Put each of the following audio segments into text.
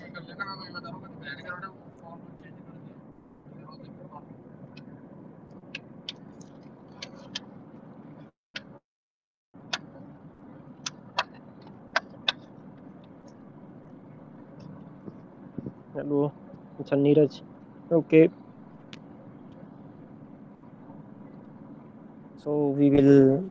Hello, it's Neeraj. Okay, so we will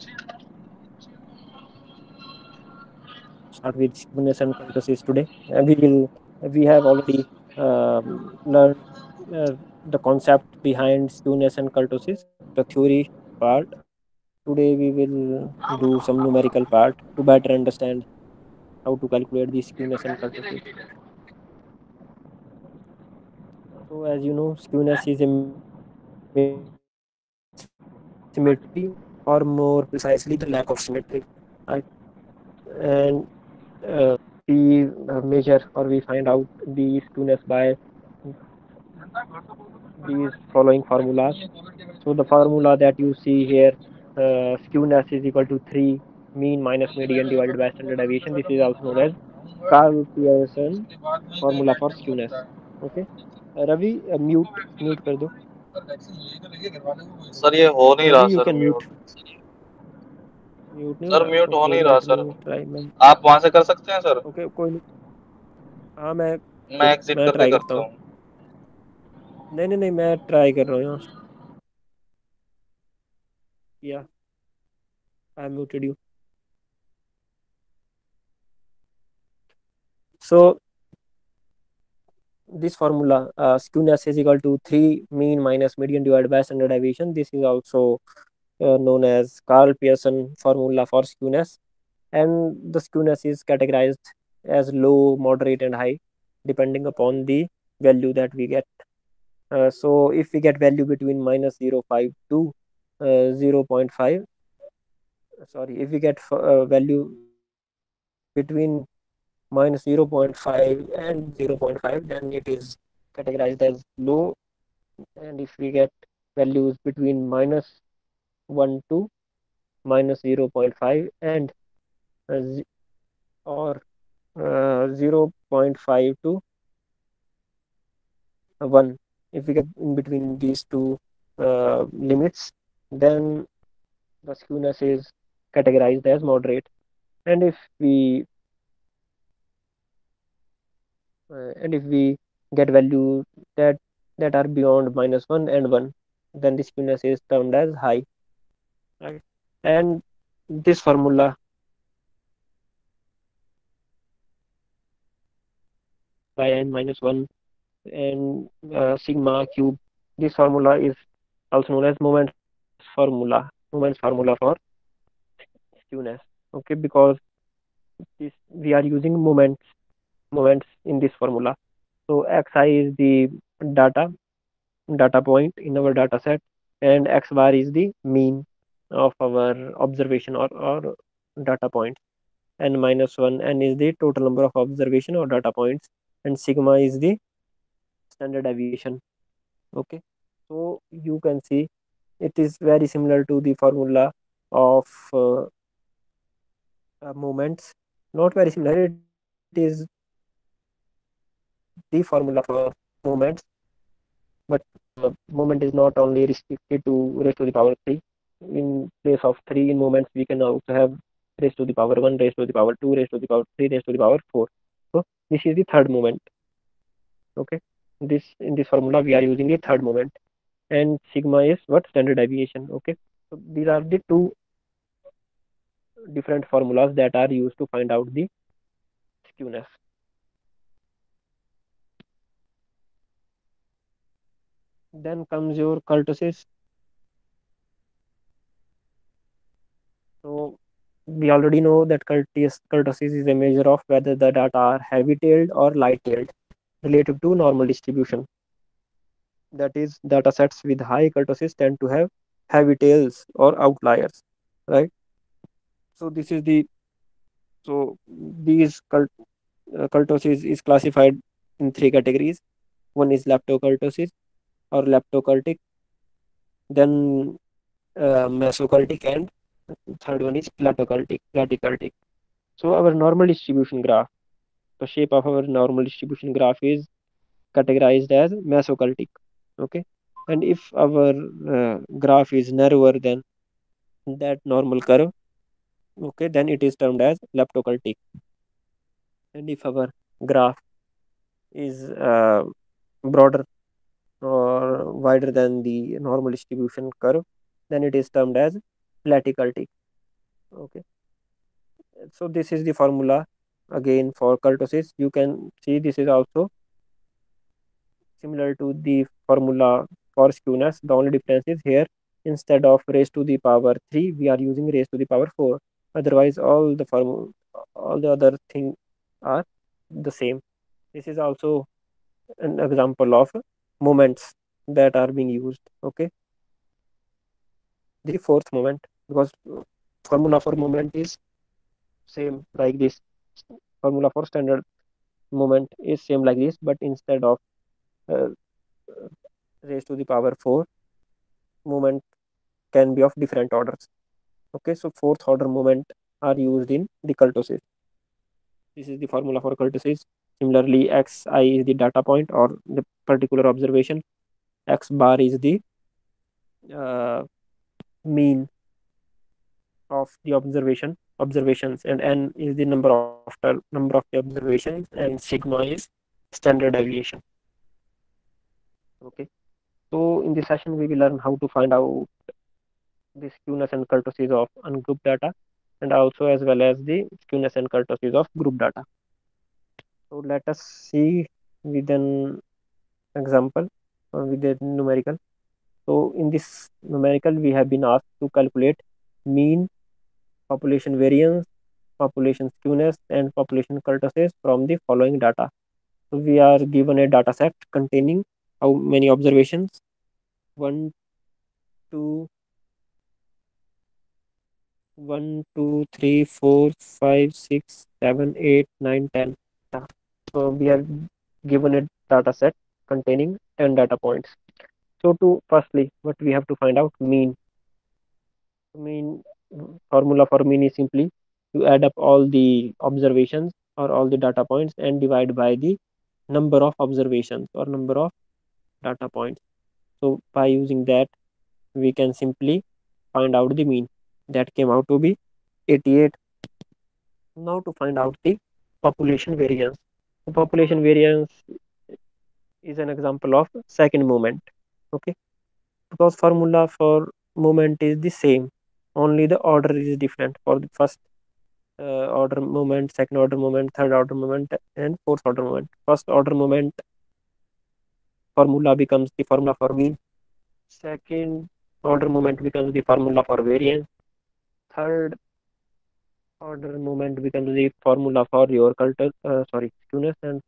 start with skewness and kurtosis today. We have already learned the concept behind skewness and kurtosis, the theory part. Today we will do some numerical part to better understand how to calculate the skewness and kurtosis. So as you know, skewness is a measure of symmetry, or more precisely, the lack of symmetry. Right? And we measure or we find out the skewness by these following formulas. So the formula that you see here, skewness is equal to 3 mean minus median divided by standard deviation. This is also known as Carl Pearson formula for skewness. Okay. Ravi, mute कर दो. Sir ये हो नहीं रहा Ravi, you sir can mute. Mute. Mute नहीं हो sir रहा. Mute हो Okay, नहीं रहा let सर। me try. मैं आप वहां से कर सकते हैं सर। okay कोई नहीं. हाँ मैं एग्जिट मैं करके ट्राई करता करता हूँ. हूँ। नहीं मैं ट्राई कर रहा हूँ यहाँ से. Yeah, I muted you. So this formula, skewness is equal to 3 mean minus median divided by standard deviation. This is also known as Carl Pearson formula for skewness, and the skewness is categorized as low, moderate, and high depending upon the value that we get. So if we get value between minus 0.5 to 0.5, sorry, if we get value between minus 0.5 and 0.5, then it is categorized as low. And if we get values between minus 1 to minus 0.5 and or 0.5 to 1, if we get in between these two limits, then the skewness is categorized as moderate. And if we get values that are beyond minus 1 and 1, then the skewness is termed as high, right? And this formula by n minus 1 and sigma cube, this formula is also known as moments formula for skewness. Okay, because this we are using moments in this formula. So xi is the data data point in our data set, and x bar is the mean of our observation or data points. N minus 1, n is the total number of observation or data points, and sigma is the standard deviation. Okay, so you can see it is very similar to the formula of moments. Not very similar, it is the formula for moments, but moment is not only restricted to raised to the power 3. In place of 3 in moments, we can also have raised to the power 1, raised to the power 2, raised to the power 3, raised to the power 4. So this is the third moment. Okay, this in this formula we are using the third moment, and sigma is what, standard deviation. Okay, so these are the two different formulas that are used to find out the skewness. Then comes your kurtosis. So we already know that kurtosis is a measure of whether the data are heavy-tailed or light-tailed relative to normal distribution. That is, data sets with high kurtosis tend to have heavy tails or outliers, right? So this is the so these kurtosis is classified in three categories. One is leptokurtosis or leptokurtic, then mesokurtic, and third one is platykurtic. So our normal distribution graph. the shape of our normal distribution graph is categorized as mesocultic. Okay, and if our graph is narrower than that normal curve, okay, then it is termed as leptocultic. And if our graph is broader or wider than the normal distribution curve, then it is termed as platycultic. Okay, so this is the formula again for kurtosis. You can see this is also similar to the formula for skewness. The only difference is here, instead of raised to the power 3, we are using raised to the power 4. Otherwise, all the other things are the same. This is also an example of moments that are being used. Okay, the fourth moment, because formula for moment is same like this. Formula for standard moment is same like this, but instead of uh, raised to the power 4, moment can be of different orders. Okay, so fourth order moment are used in the kurtosis. This is the formula for kurtosis. Similarly, xi is the data point or the particular observation. X bar is the uh, mean of the observations, and n is the number of the observations, and sigma is standard deviation. Okay, so in this session we will learn how to find out the skewness and kurtosis of ungrouped data, and also as well as the skewness and kurtosis of group data. So let us see with an example or with a numerical. So in this numerical, we have been asked to calculate mean, population variance, population skewness, and population kurtosis from the following data. So we are given a data set containing how many observations? 1, 2, 1, 2, 3, 4, 5, 6, 7, 8, 9, 10. So we are given a data set containing 10 data points. So to firstly, what we have to find out mean. Mean formula for mean is simply to add up all the observations or all the data points and divide by the number of observations or number of data points. So by using that, we can simply find out the mean. That came out to be 88. Now to find out the population variance. The population variance is an example of second moment. Okay, because formula for moment is the same, only the order is different for the first order moment, second order moment, third order moment, and fourth order moment. First order moment formula becomes the formula for mean. Second order moment becomes the formula for variance. Third order moment becomes the formula for your skewness, and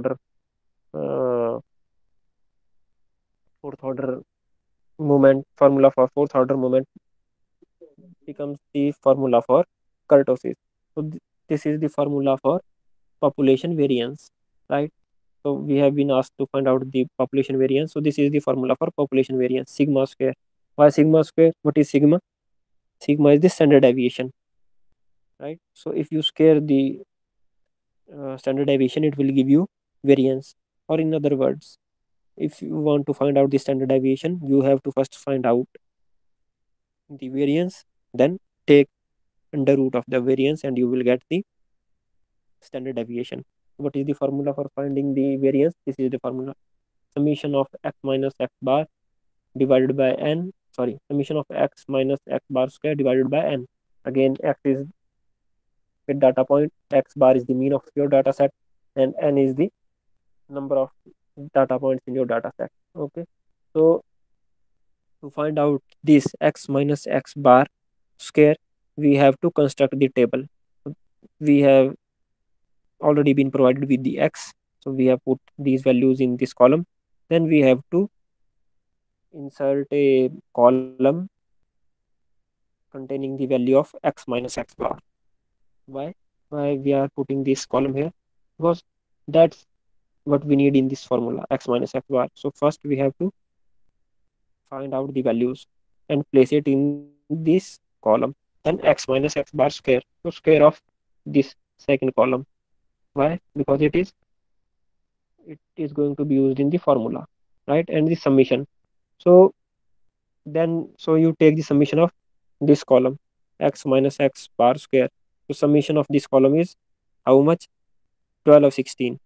uh, fourth order moment formula for fourth order moment becomes the formula for kurtosis. So this is the formula for population variance, right? So we have been asked to find out the population variance. So this is the formula for population variance, sigma square. Why sigma square? What is sigma? Sigma is the standard deviation, right? So if you square the standard deviation, it will give you variance. Or in other words, if you want to find out the standard deviation, you have to first find out the variance, then take under root of the variance, and you will get the standard deviation. What is the formula for finding the variance? This is the formula: summation of x minus x bar divided by n. Sorry, summation of x minus x bar square divided by n. Again, x is the data point, x bar is the mean of your data set, and n is the number of data points in your data set. Okay, so to find out this x minus x bar square, we have to construct the table. We have already been provided with the x, so we have put these values in this column. Then we have to insert a column containing the value of x minus x bar. Why? Why we are putting this column here? Because that's what we need in this formula, x minus x bar. So first we have to find out the values and place it in this column. Then x minus x bar square, so square of this second column. Why? Because it is going to be used in the formula, right? And the summation. So so you take the summation of this column, x minus x bar square. So summation of this column is how much? 12 of 16.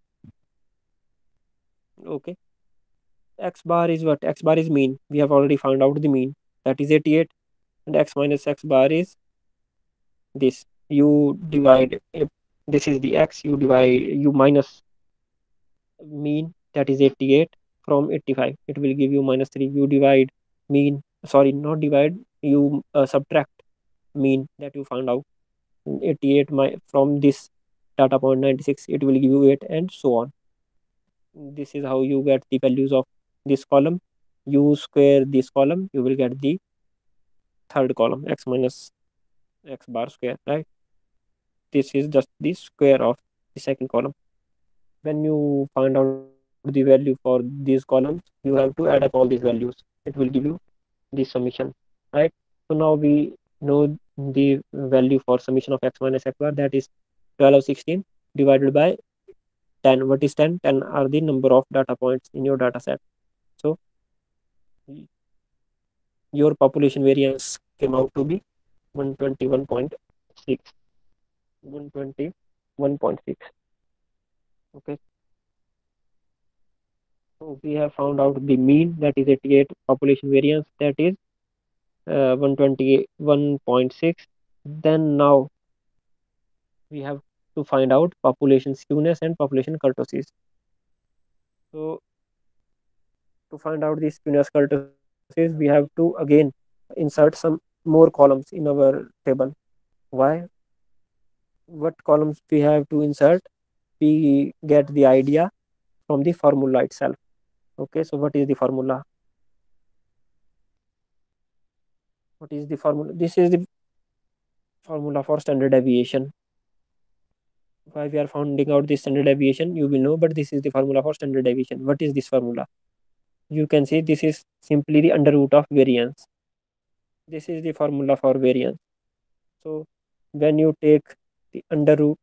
Okay. X bar is what? X bar is mean. We have already found out the mean. That is 88. And x minus x bar is this. You divide, if this is the x, you minus mean, that is 88 from 85. It will give you minus 3. You divide mean, sorry, not divide, you subtract mean that you found out 88 from this data point 96, it will give you 8 and so on. This is how you get the values of this column. You square this column, you will get the third column, x minus x bar square, right? This is just the square of the second column. When you find out the value for these columns, you have to add up all these values. It will give you the summation, right? So now we know the value for summation of x minus x bar, that is 12 of 16 divided by 10. What is 10? 10 are the number of data points in your data set. So your population variance came out to be 121.6. 121.6. Okay. So we have found out the mean, that is 88, population variance, that is 121.6. Then now we have to find out population skewness and population kurtosis. So to find out the skewness kurtosis, we have to again insert some more columns in our table. Why? What columns we have to insert? We get the idea from the formula itself. Okay, so what is the formula? What is the formula? This is the formula for standard deviation. Why we are finding out the standard deviation, you will know, but this is the formula for standard deviation. What is this formula? You can see this is simply the under root of variance. This is the formula for variance. So when you take the under root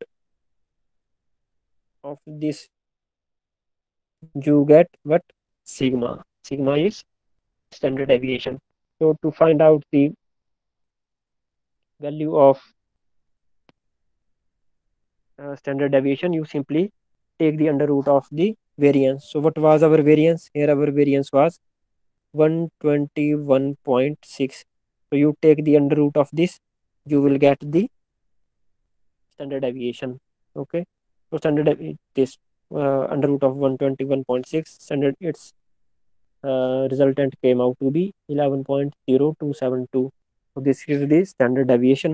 of this, you get what? Sigma. Sigma is standard deviation. So to find out the value of standard deviation, you simply take the under root of the variance. So what was our variance? Here our variance was 121.6. So you take the under root of this, you will get the standard deviation. Okay. So this under root of 121.6, standard its resultant came out to be 11.0272. So this is the standard deviation.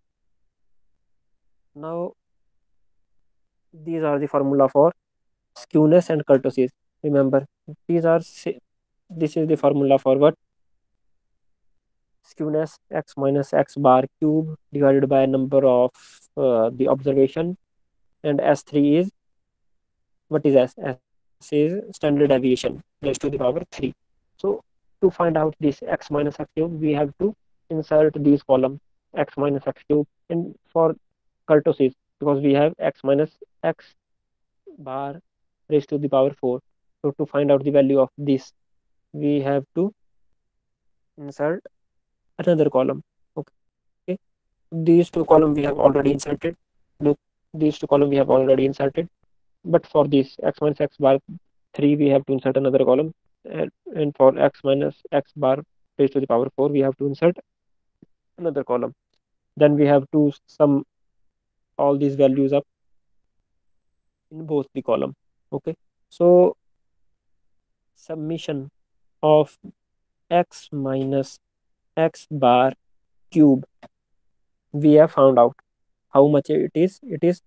Now these are the formula for skewness and kurtosis. Remember, these are this is the formula for what? Skewness, x minus x bar cube divided by number of the observation, and S3 is, what is S? S is standard deviation raised to the power 3. So to find out this x minus x cube, we have to insert these columns, x minus x cube, and for kurtosis, because we have x minus x bar raised to the power 4. So to find out the value of this, we have to insert another column. Okay, these two columns we have already inserted. Look, these two columns we have already inserted, but for this x minus x bar 3, we have to insert another column, and for x minus x bar raised to the power 4, we have to insert another column. Then we have to sum all these values up in both the column. Okay, so summation of x minus x bar cube, we have found out how much it is. It is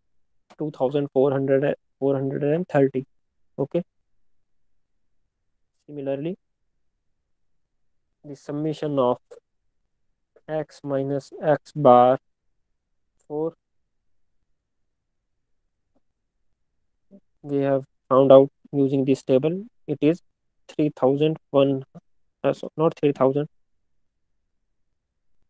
2430. Okay, similarly the summation of x minus x bar 4, we have found out using this table. It is 3001, so not 3000,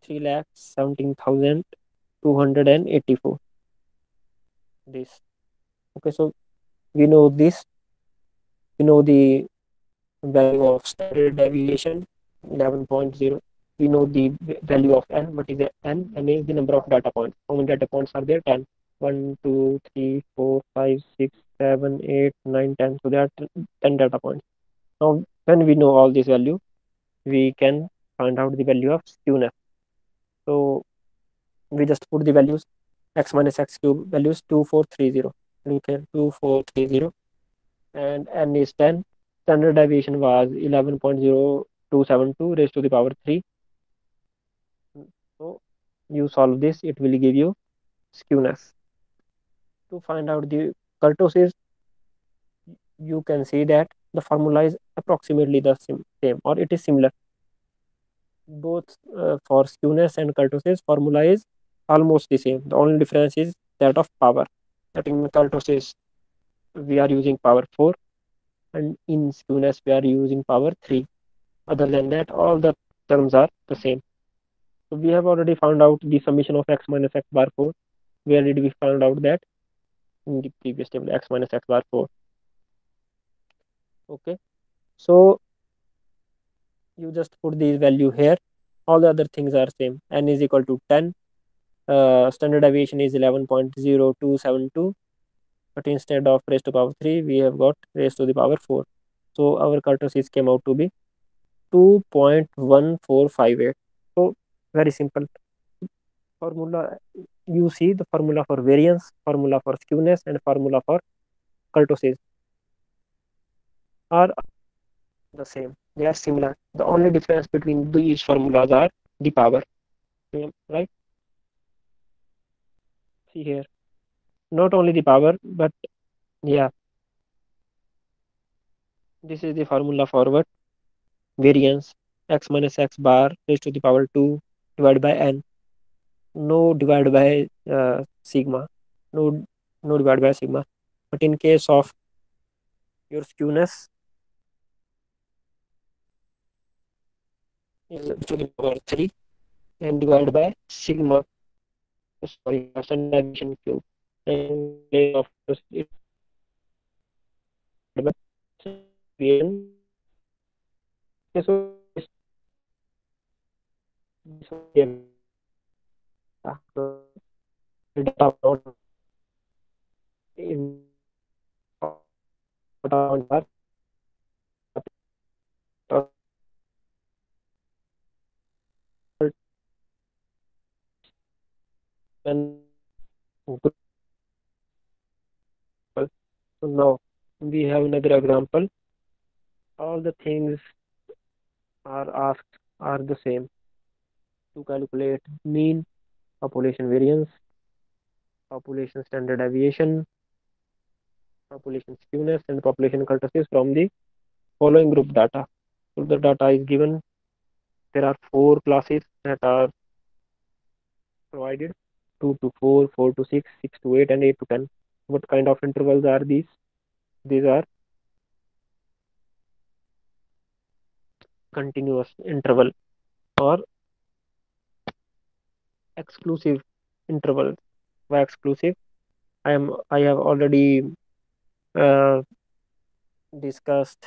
3,17,284. This. Okay, so we know this, we know the value of standard deviation 11.0. We know the value of n. What is the n? N is the number of data points. How many data points are there? 10. 1, 2, 3, 4, 5, 6, 7, 8, 9, 10. So there are 10 data points. Now, when we know all this value, we can find out the value of skewness. So we just put the values x minus x cube values 2430. Okay, 2430, and n is 10. Standard deviation was 11.0272 raised to the power 3. So you solve this, it will give you skewness. To find out the kurtosis, you can see that the formula is approximately the same, or it is similar. Both for skewness and kurtosis, formula is almost the same. The only difference is that of power. That in kurtosis we are using power 4, and in skewness we are using power 3. Other than that, all the terms are the same. So we have already found out the summation of x minus x bar 4. Where did we find out that? In the previous table, x minus x bar 4. Okay, so you just put these value here. All the other things are same. N is equal to 10. Standard deviation is 11.0272. But instead of raised to power 3, we have got raised to the power 4. So our kurtosis came out to be 2.1458. So very simple formula. You see the formula for variance, formula for skewness, and formula for kurtosis are the same. They are similar. The only difference between these formulas are the power. Right? See here. Not only the power, but yeah, this is the formula for what? Variance. X minus x bar raised to the power 2 divided by n. No divided by sigma. No, no divided by sigma. But in case of your skewness is to the power 3 and divided by sigma, sorry, standard deviation cube. And in case of it divided by deviation. Okay, so this will be a so the data not in data points are when so now we have another example. All the things are asked are the same. To calculate mean, population variance, population standard deviation, population skewness, and population kurtosis from the following group data. So the data is given. There are four classes that are provided: 2 to 4, 4 to 6, 6 to 8, and 8 to 10. What kind of intervals are these? These are continuous interval or exclusive interval. Why exclusive? I have already uh, discussed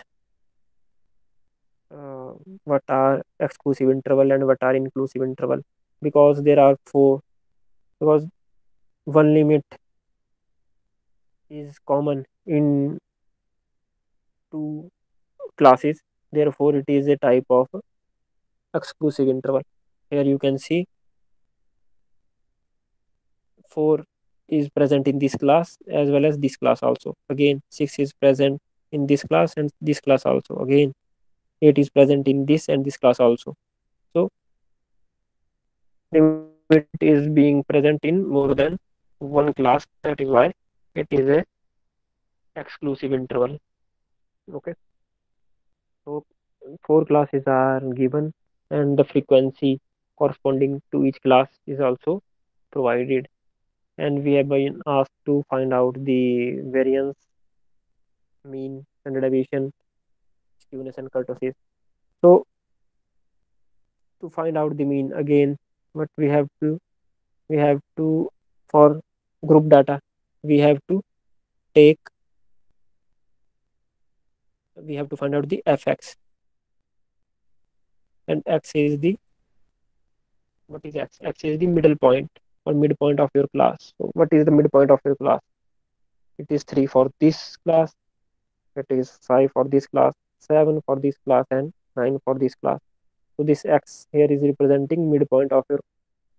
uh, what are exclusive interval and what are inclusive interval, because there are four, because one limit is common in two classes, therefore it is a type of exclusive interval. Here you can see 4 is present in this class as well as this class also. Again 6 is present in this class and this class also. Again 8 is present in this and this class also. So limit is being present in more than one class. That is why it is a exclusive interval. Okay. So four classes are given and the frequency corresponding to each class is also provided. And we have been asked to find out the variance, mean, standard deviation, skewness, and kurtosis. So to find out the mean again, what we have to for group data, we have to take, we have to find out the fx, and x is the, what is x? X is the middle point or midpoint of your class. So what is the midpoint of your class? It is 3 for this class, it is 5 for this class, 7 for this class, and 9 for this class. So this x here is representing midpoint of your.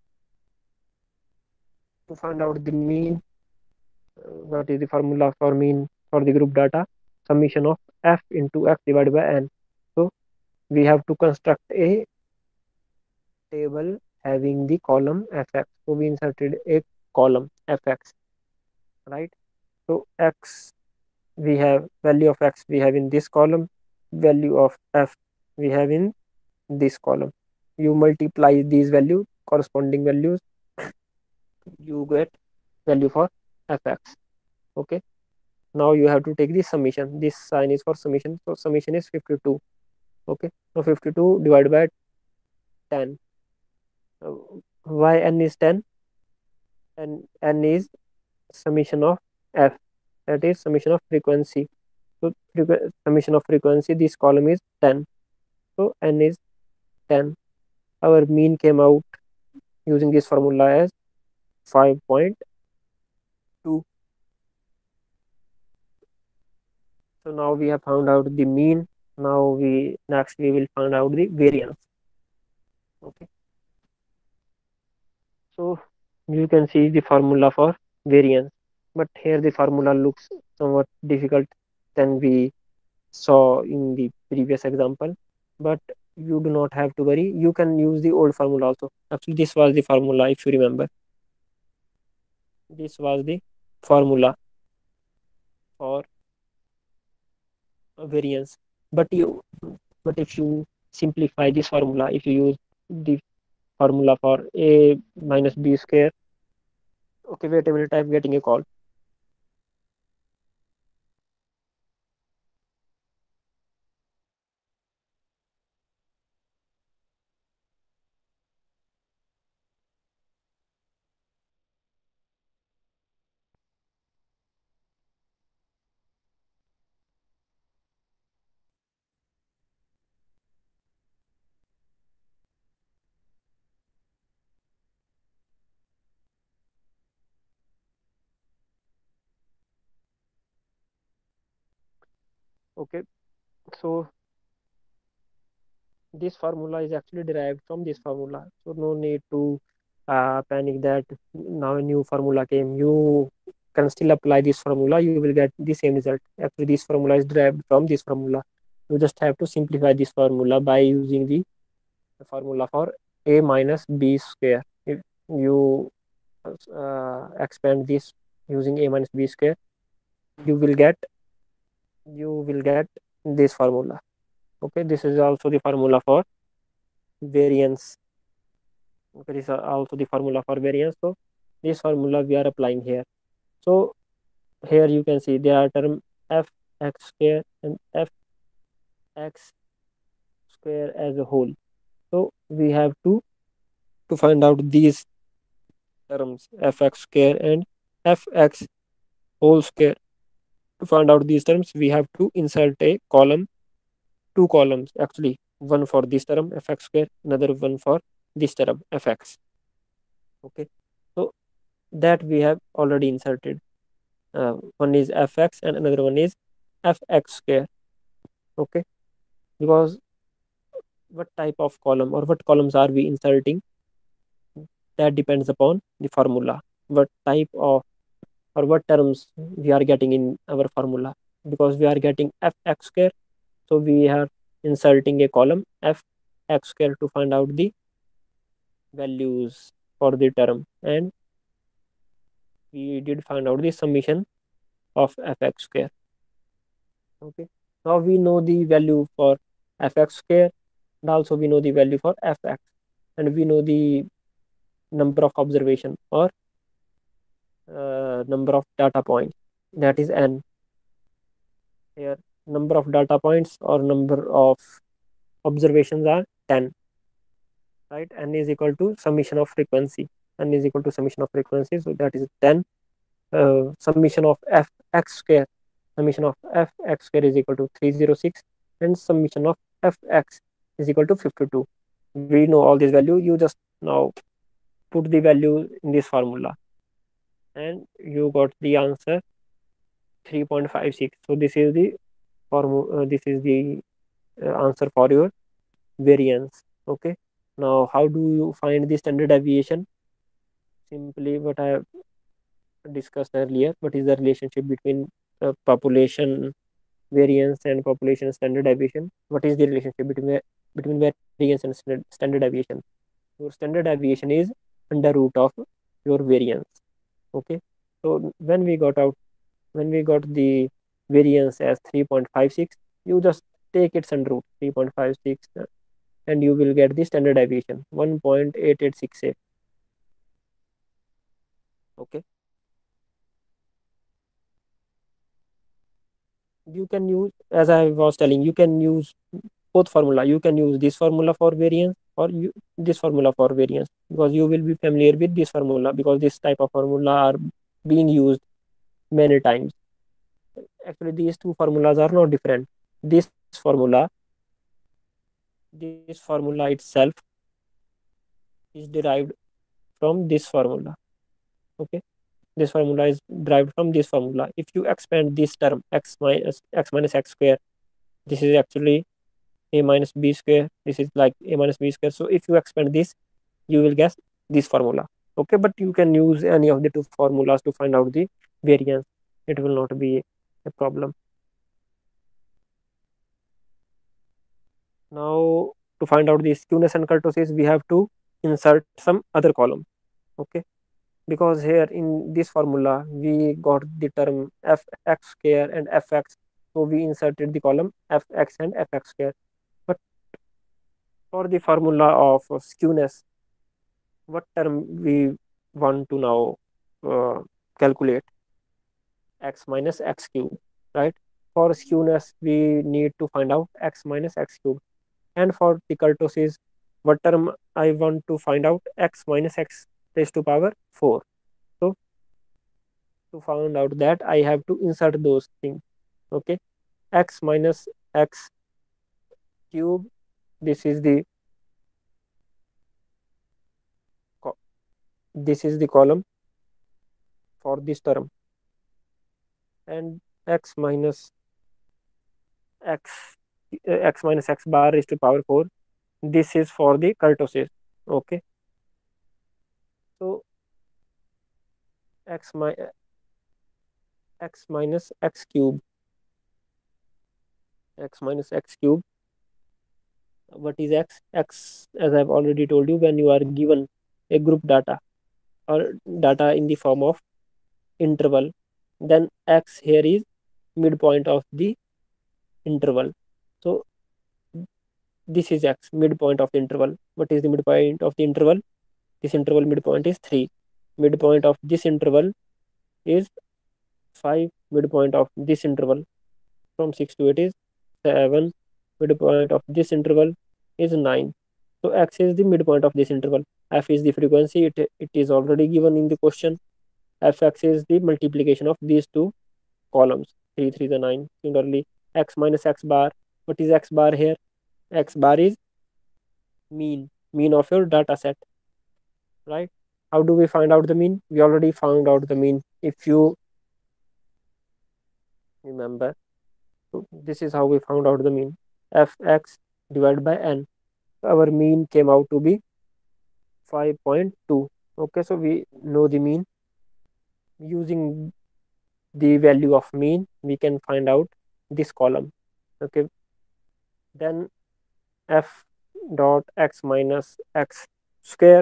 To find out the mean, what is the formula for mean for the group data? Summation of f into x divided by n. So we have to construct a table having the column fx. So we inserted a column fx, right? So x, we have value of x we have in this column, value of f we have in this column. You multiply these value, corresponding values, you get value for fx. Okay, now you have to take the summation. This sign is for summation, so summation is 52. Okay, so 52 divided by 10. uh, why n is 10? And n is summation of f, that is summation of frequency. So summation of frequency, this column is 10, so n is 10. Our mean came out using this formula as 5.2. So now we have found out the mean. Now we will find out the variance. Okay, so you can see the formula for variance, but here the formula looks somewhat difficult than we saw in the previous example. But you do not have to worry, you can use the old formula also. Actually, this was the formula, if you remember. This was the formula for variance. But if you simplify this formula, if you use the formula for a minus b square. Okay, wait a minute, I'm getting a call. Okay, so this formula is actually derived from this formula, so no need to panic that now a new formula came. You can still apply this formula, you will get the same result. Actually, this formula is derived from this formula. You just have to simplify this formula by using the formula for a minus b square. If you expand this using a minus b square, you will get this formula. Okay, this is also the formula for variance. Okay, this is also the formula for variance. So this formula we are applying here. So here you can see there are term fx square and fx square as a whole. So we have to find out these terms fx square and fx whole square. To find out these terms, we have to insert a column, two columns actually, one for this term fx square, another one for this term fx. Okay, so that we have already inserted. One is fx and another one is fx square. Okay, because what type of column or what columns are we inserting, that depends upon the formula, what type of or what terms we are getting in our formula. Because we are getting fx square, so we are inserting a column fx square to find out the values for the term, and we did find out the summation of fx square. Okay, now we know the value for fx square, and also we know the value for fx, and we know the number of observation or number of data points, that is n. Here number of data points or number of observations are 10, right? N is equal to summation of frequency, n is equal to summation of frequency, so that is 10. summation of f x square, summation of f x square is equal to 306, and summation of f x is equal to 52. We know all these value. You just now put the value in this formula, and you got the answer 3.56. So this is the this is the answer for your variance. Okay. Now, how do you find the standard deviation? Simply what I have discussed earlier. What is the relationship between population variance and population standard deviation? What is the relationship between variance and standard deviation? Your standard deviation is under root of your variance. Okay. So when we got the variance as 3.56, you just take its under root 3.56, and you will get the standard deviation 1.8868. Okay. You can use, as I was telling, you can use both formula. You can use this formula for variance, or this formula for variance, because you will be familiar with this formula, because this type of formula are being used many times. Actually, these two formulas are not different. This formula, this formula itself is derived from this formula. Okay. This formula is derived from this formula. If you expand this term x minus x square, this is actually a minus b square. This is like a minus b square. So if you expand this, you will get this formula. Okay, but you can use any of the two formulas to find out the variance. It will not be a problem. Now, to find out the skewness and kurtosis, we have to insert some other column. Okay, because here in this formula we got the term fx square and fx, so we inserted the column fx and fx square. But for the formula of skewness, what term we want to now calculate? X minus x cube, right? For skewness, we need to find out x minus x cube. And for the kurtosis, what term I want to find out? X minus x raised to power 4. So to find out that, I have to insert those things. Okay, x minus x cube, this is the this is the column for this term, and x minus x x minus x bar raised to power 4, this is for the kurtosis. Okay, so x my x minus x cube, x minus x cube, what is x? As I've already told you, when you are given a group data or data in the form of interval, then x here is midpoint of the interval. So this is x, midpoint of the interval. What is the midpoint of the interval? This interval midpoint is 3. Midpoint of this interval is 5. Midpoint of this interval from 6 to 8 is 7. Midpoint of this interval is 9. So x is the midpoint of this interval. F is the frequency. It is already given in the question. Fx is the multiplication of these two columns. 3, 3 the 9. Similarly, x minus x bar. What is x bar here? X bar is mean of your data set, right? How do we find out the mean? We already found out the mean, if you remember. So this is how we found out the mean. Fx divided by n. Our mean came out to be 5.2. Okay, so we know the mean. Using the value of mean, we can find out this column. Okay, then f dot x minus x square,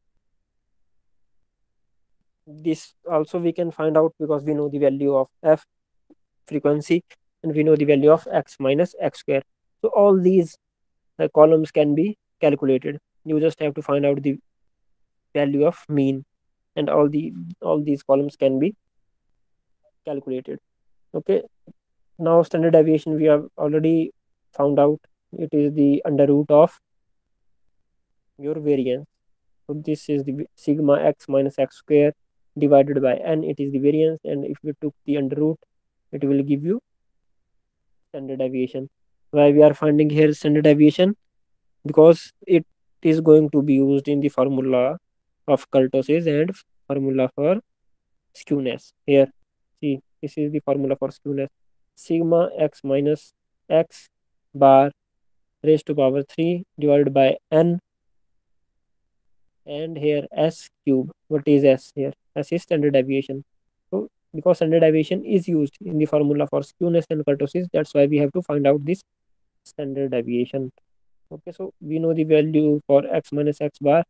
this also we can find out, because we know the value of f frequency, and we know the value of x minus x square. So all these columns can be calculated. You just have to find out the value of mean, and all these columns can be calculated. Okay, now standard deviation we have already found out. It is the under root of your variance. So this is the sigma x minus x square. divided by n, it is the variance, and if we took the under root, it will give you standard deviation. Why we are finding here standard deviation? Because it is going to be used in the formula of kurtosis and formula for skewness. Here, see, this is the formula for skewness. Sigma x minus x bar raised to power 3 divided by n, and here s cube. What is s here? S is standard deviation. So because standard deviation is used in the formula for skewness and kurtosis, that's why we have to find out this standard deviation. Okay, so we know the value for x minus x bar.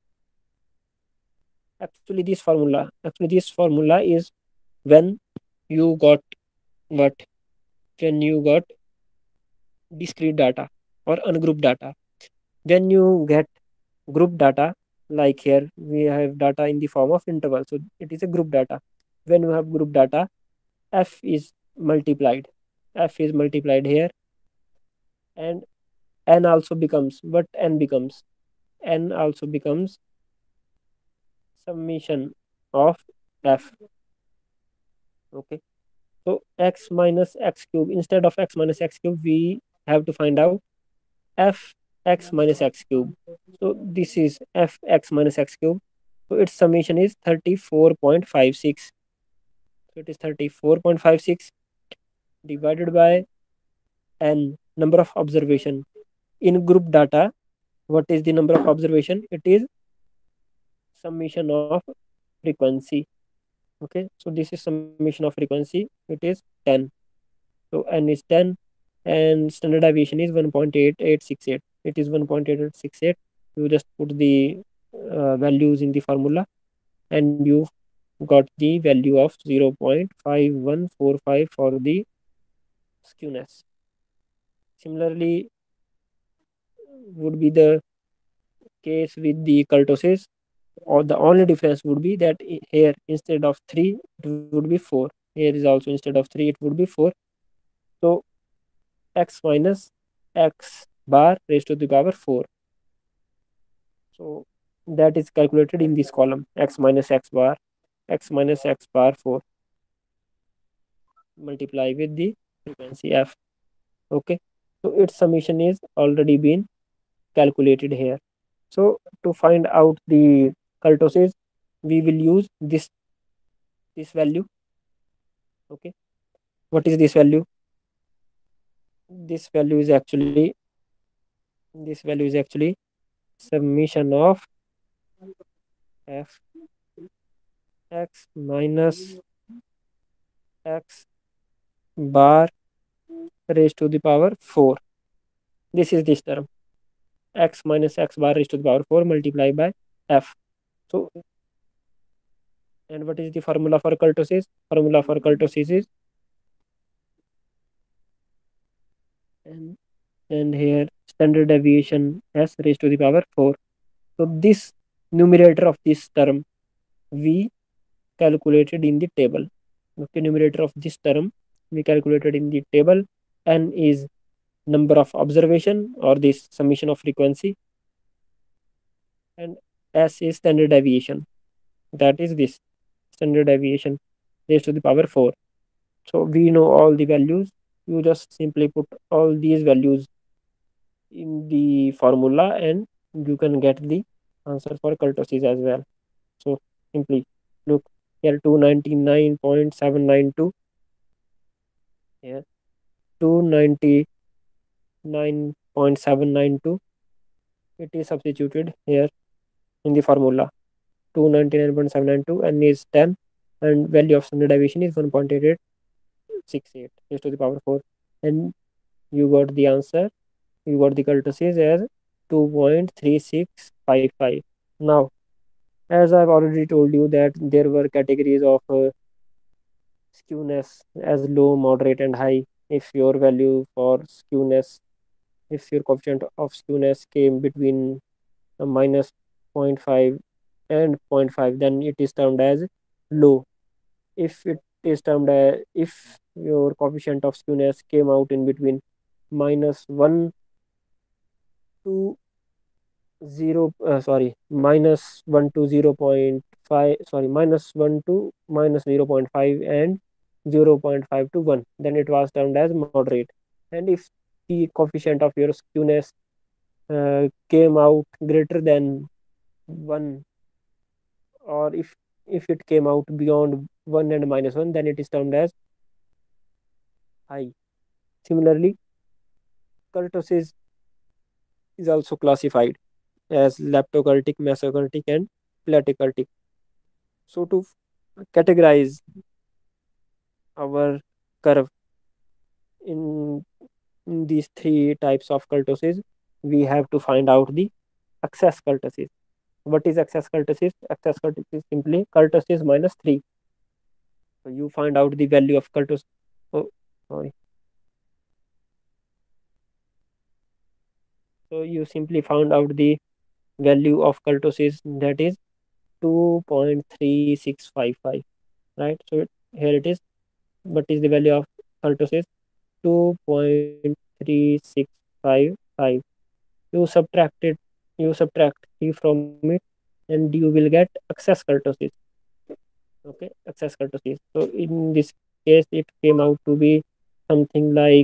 Actually this formula is when you got what? When you got discrete data or ungrouped data. When you get group data, like here we have data in the form of interval, so it is a group data. When you have group data, f is multiplied. F is multiplied here, and n also becomes what n becomes. N also becomes summation of f. Okay, so x minus x cube, instead of x minus x cube, we have to find out f x minus x cube. So this is f x minus x cube. So its summation is 34.56. So it is 34.56 divided by n, number of observation. In group data, what is the number of observation? It is summation of frequency. Okay, so this is summation of frequency. It is 10. So n is 10, and standard deviation is 1.8868. It is 1.8868. You just put the values in the formula, and you got the value of 0.5145 for the skewness. Similarly, would be the case with the kurtosis, or the only difference would be that here instead of 3 it would be 4. Here is also instead of 3 it would be 4. So x minus x bar raised to the power 4. So that is calculated in this column, x minus x bar, x minus x bar 4, multiply with the frequency f. Okay, so its summation is already been calculated here. So to find out the kurtosis, we will use this value. Okay, what is this value? This value is actually summation of f x minus x bar raised to the power 4. This is this term, x minus x bar raised to the power 4 multiplied by f. So, and what is the formula for kurtosis? Formula for kurtosis is, and here standard deviation s raised to the power 4. So this numerator of this term we calculated in the table. Okay, numerator of this term we calculated in the table. N is number of observation, or this summation of frequency, and s is standard deviation. That is this standard deviation raised to the power 4. So we know all the values. You just simply put all these values in the formula, and you can get the answer for kurtosis as well. So simply look here, 299.792, here 299.792, it is substituted here in the formula. 299.792, n is 10, and value of standard deviation is 1.8868 raised to the power 4, and you got the answer. You got the kurtosis as 2.3655. Now, as I've already told you that there were categories of skewness as low, moderate, and high. If your value for skewness, if your coefficient of skewness came between minus 0.5 and 0.5, then it is termed as low. If it is termed as, if your coefficient of skewness came out in between minus 1 to 0, minus 1 to 0. -1 to -0.5 and 0.5 to 1, then it was termed as moderate. And if the coefficient of your skewness came out greater than 1, or if it came out beyond 1 and -1, then it is termed as high. Similarly, kurtosis is also classified as leptokurtic, mesokurtic, and platykurtic. So to categorize our curve in, in these three types of kurtosis, we have to find out the excess kurtosis. What is excess kurtosis? Excess kurtosis is simply kurtosis minus 3. So you find out the value of kurtosis. Oh, sorry. So you simply found out the value of kurtosis, that is 2.3655, right? So here it is. What is the value of kurtosis? 2.3655. You subtract it, you subtract 3 from it, and you will get excess kurtosis. Okay, excess kurtosis. So in this case, it came out to be something like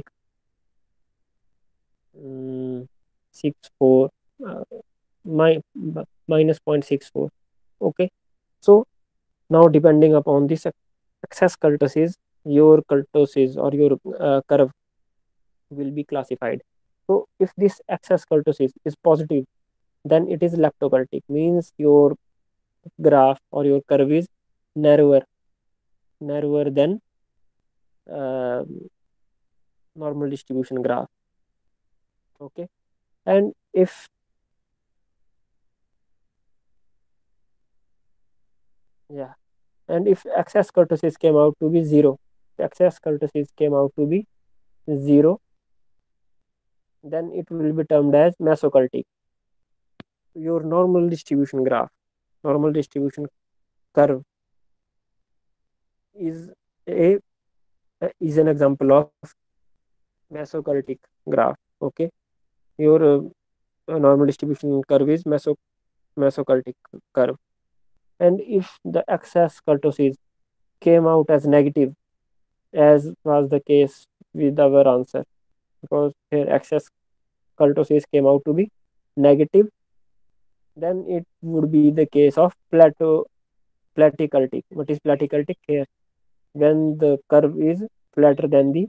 64, uh, my minus 0.64. Okay, so now depending upon this excess kurtosis, your kurtosis or your curve will be classified. So if this excess kurtosis is positive, then it is leptokurtic, means your graph or your curve is narrower, narrower than uh, normal distribution graph. Okay, and if yeah, and if excess kurtosis came out to be 0, excess kurtosis came out to be 0, then it will be termed as mesokurtic. Your normal distribution graph, normal distribution curve is a is an example of mesokurtic graph. Okay, your normal distribution curve is mesokurtic curve. And if the excess kurtosis came out as negative, as was the case with our answer, because here excess kurtosis came out to be negative, then it would be the case of platykurtic. What is platykurtic? Here, when the curve is flatter than the,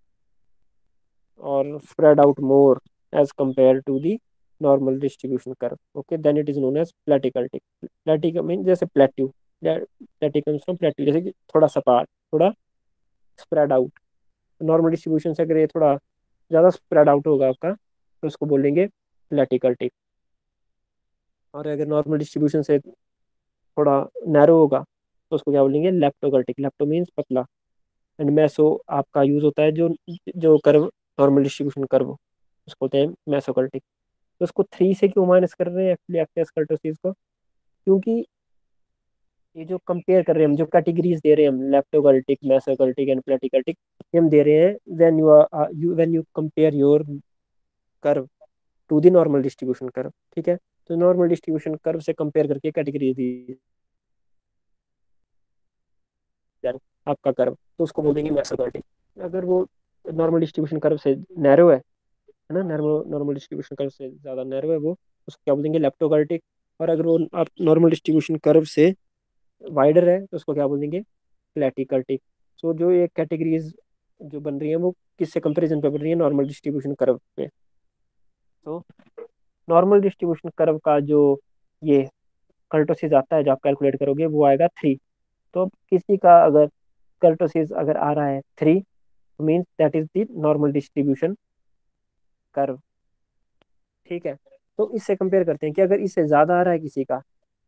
or spread out more as compared to the normal distribution curve. Okay, then it is known as platykurtic. Platy means जैसे plateau, platy comes from plateau, जैसे कि थोड़ा सपाट, थोड़ा spread out. Normal distribution से अगर ये थोड़ा ज़्यादा स्प्रेड आउट होगा आपका, तो उसको बोलेंगे प्लेटिकल्टिक. और अगर नॉर्मल डिस्ट्रीब्यूशन से थोड़ा नैरो होगा, तो उसको क्या बोलेंगे? लेप्टोकल्टिक. लेप्टो मीन्स पतला, एंड मैसो आपका यूज होता है जो जो कर्व, नॉर्मल डिस्ट्रीब्यूशन कर्व, उसको बोलते हैं मैसोकल्टिक. तो उसको 3 से क्यों माइनस कर रहे हैं एक्चुअली एक्सेस कर्टोसिस को? क्योंकि ये जो कंपेयर कर रहे हैं हम, जो कैटेगरीज दे रहे हैं हम, लेप्टोकल्टिक, मैसोकल्टिक एंड प्लेटिकल्टिक, ये हम दे रहे हैं when you compare your curve to the normal distribution curve. ठीक है, तो नॉर्मल डिस्ट्रीब्यूशन कर्व से कंपेयर करके कैटेगरी दी आपका कर्व, तो उसको बोलेंगे मैसोकल्टिक. अगर वो नॉर्मल डिस्ट्रीब्यूशन कर्व से नैरो है ना, नॉर्मल डिस्ट्रीब्यूशन कर्व से ज़्यादा नैरो है वो, उसको क्या बोलेंगे? लेप्टोकल्टिक. और अगर वो आप नॉर्मल डिस्ट्रीब्यूशन कर्व से वाइडर है, तो उसको क्या बोलेंगे? प्लेटिकल्टिक. सो जो ये कैटेगरीज जो बन रही है, वो किससे कंपैरिजन पे बन रही है? नॉर्मल डिस्ट्रीब्यूशन कर्व पे. तो नॉर्मल डिस्ट्रीब्यूशन कर्व का जो ये कर्टोसिस आता है, जो आप कैलकुलेट करोगे, वो आएगा 3. तो किसी का अगर कर्टोसिस अगर आ रहा है 3, means that is the normal distribution curve. ठीक है, तो इससे कंपेयर करते हैं कि अगर इससे ज्यादा आ रहा है किसी का,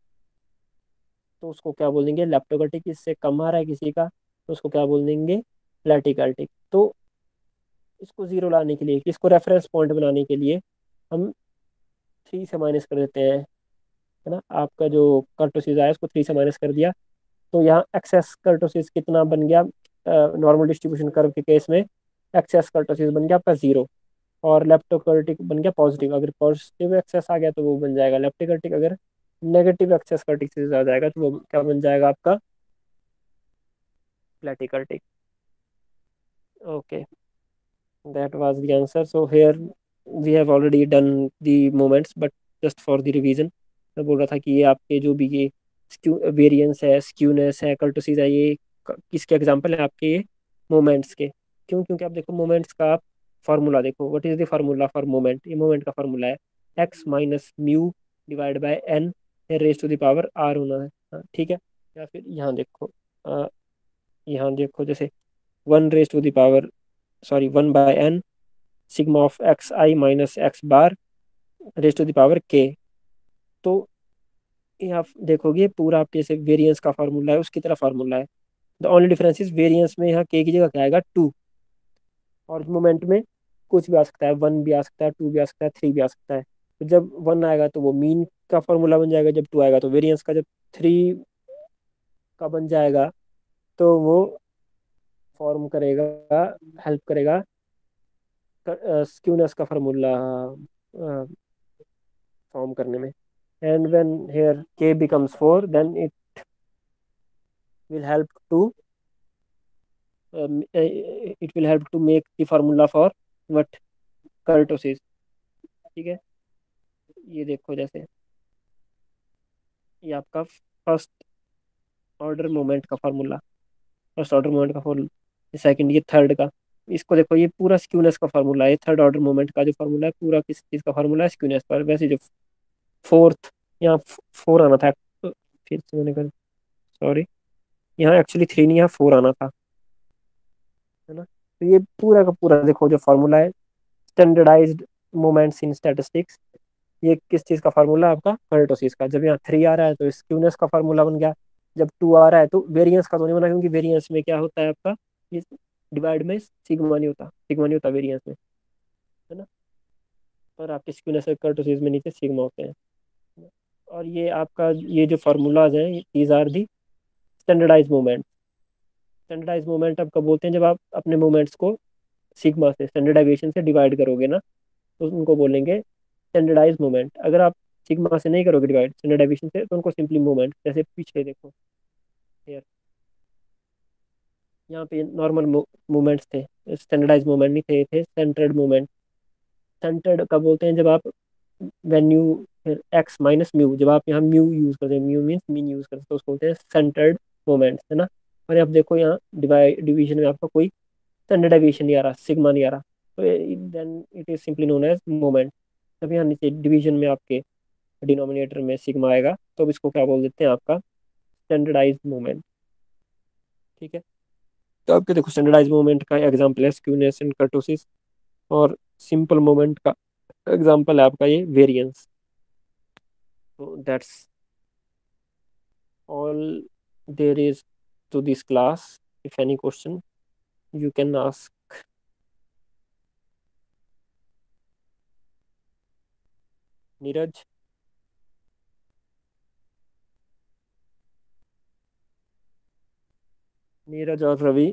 तो उसको क्या बोल देंगे? लेप्टोकल्टिक. इससे कम आ रहा है किसी का, तो उसको क्या बोल देंगे? प्लेटिकल्टिक. तो इसको जीरो लाने के लिए, इसको रेफरेंस पॉइंट बनाने के लिए, हम 3 से माइनस कर देते हैं, है ना. आपका जो कर्टोसिस आया, उसको 3 से माइनस कर दिया, तो यहाँ एक्सेस कर्टोसिस कितना बन गया? नॉर्मल डिस्ट्रीब्यूशन कर्व के केस में एक्सेस कर्टोसिस बन गया आपका 0, और लेप्टोकर्टिक बन गया पॉजिटिव. अगर पॉजिटिव एक्सेस आ गया, तो वो बन जाएगा लेप्टिकर्टिक. अगर नेगेटिव एक्सेस कर्टिक आ जाएगा, तो वो क्या बन जाएगा आपका, platykurtic. Okay, that was the answer. So here we have already done the moments, but just for the revision, मैं बोल रहा था कि ये आपके जो भी ये वेरिएंस है, स्क्यूनेस है, कर्टोसिस है, ये किसके एग्जांपल है आपके, ये मोमेंट्स के। क्यों? क्योंकि आप देखो मोमेंट्स का आप फार्मूला देखो, what is the formula for moment, ये मोमेंट का फार्मूला है X minus mu divide by N raise to the power R होना है। हाँ, ठीक है। या फिर यहाँ देखो जैसे one raise to the power, sorry, one by N sigma of X I minus X bar raise to the power के। तो ये आप देखोगे पूरा आपके जैसे वेरिएंस का फार्मूला है उसकी तरह फार्मूला है। The only difference is variance में यहाँ के की जगह क्या आएगा, टू, और मोमेंट में कुछ भी आ सकता है, वन भी आ सकता है, टू भी आ सकता है, थ्री भी आ सकता है। तो जब वन आएगा तो वो मीन का फार्मूला बन जाएगा, जब टू आएगा तो वेरिएंस का, जब थ्री का बन जाएगा तो वो फॉर्म करेगा, हेल्प करेगा स्क्यूनेस का फार्मूला फॉर्म करने में। And when here k becomes 4 then it will help to it will help to make the formula for what, kurtosis. ठीक है, ये देखो जैसे ये आपका फर्स्ट ऑर्डर मोमेंट का फार्मूला, फर्स्ट ऑर्डर मोमेंट का फार्मूला, सेकंड ये थर्ड का। इसको देखो ये पूरा स्क्यूनेस का फार्मूला है, थर्ड ऑर्डर मोमेंट का जो फार्मूला है पूरा किस चीज का फार्मूला है, स्क्यूनेस पर। वैसे जो फोर्थ, यहाँ फोर आना था, फिर से मैंने कर, सॉरी, यहाँ एक्चुअली थ्री नहीं, यहाँ फोर आना था, है ना। तो ये पूरा का पूरा देखो जो फार्मूला है, स्टैंडर्डाइज्ड मोमेंट्स इन स्टैटिस्टिक्स, ये किस चीज का फार्मूला है आपका, कर्टोसिस का। जब यहाँ थ्री आ रहा है तो स्क्यूनेस का फार्मूला बन गया, जब टू आ रहा है तो वेरिएंस का तो नहीं बना, क्योंकि वेरिएंस में क्या होता है आपका, ये डिवाइड में सिग्मा नहीं होता, सिग्मा नहीं होता वेरिएंस में, है ना। और आपके स्क्यूनेस और कर्टोसिस में नीचे सिग्मा होते हैं। और ये आपका ये जो फार्मूलाज हैं, these are the standardize moment. Standardize moment आप कब बोलते हैं, जब आप अपने मोमेंट्स को सिग्मा से, स्टैंडर्ड डेविएशन से डिवाइड करोगे ना, तो उनको बोलेंगे स्टैंडर्डाइज मोमेंट। अगर आप सिग्मा से नहीं करोगे डिवाइड, स्टैंडर्ड डेविएशन से, तो उनको सिंपली मोमेंट। जैसे पीछे देखो here, यहाँ पे नॉर्मल मोमेंट्स थे, स्टैंडर्डाइज मोमेंट नहीं थे, ये थे सेंटर्ड मोमेंट। सेंटर्ड कब बोलते हैं, जब आप when you X minus mu, जब आप यहाँ म्यू यूज करते हैं, म्यू मीन्स मीन यूज करते हैं, तो उसको बोलते हैं सेंटर्ड मोमेंट्स, है ना। और आप देखो यहाँ डिवीजन में आपका कोई स्टैंडर्ड डेविएशन नहीं आ रहा, सिग्मा नहीं आ रहा, तो then it is simply known as moment. जब यहाँ नीचे डिवीजन में आपके डिनोमिनेटर में सिग्मा आएगा तो अब इसको क्या बोल देते हैं, आपका स्टैंडर्डाइज मोमेंट। ठीक है, तो आपके देखो स्टैंडर्डाइज मोमेंट का एग्जांपल है स्क्यूनेस एंड कर्टोसिस, और सिंपल मोमेंट का एग्जांपल है आपका ये वेरिएंस। तो that's all there is to this class. If any question you can ask। Neeraj, Neeraj और रवि।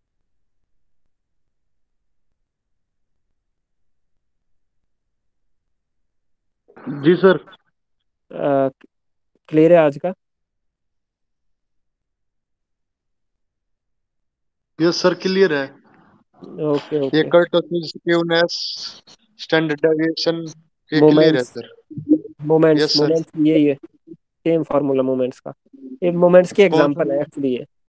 जी सर। क्लियर है आज का? यस सर, क्लियर है। ओके ये okay. Kurtosis, skewness, standard deviation, ये क्लियर है moments, sir. Moments yes sir. Moments ये सेम फार्मूला मोमेंट्स का, ये मोमेंट्स के कौन सा एग्जांपल है सर? एक्चुअली ये।